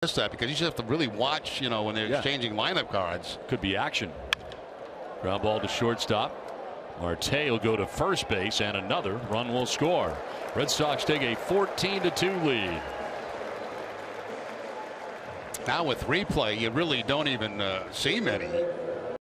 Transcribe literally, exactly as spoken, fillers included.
that because you just have to really watch, you know, when they're yeah. exchanging lineup cards. Could be action. Ground ball to shortstop. Marte will go to first base, and another run will score. Red Sox take a fourteen to two lead. Now with replay, you really don't even uh, see many.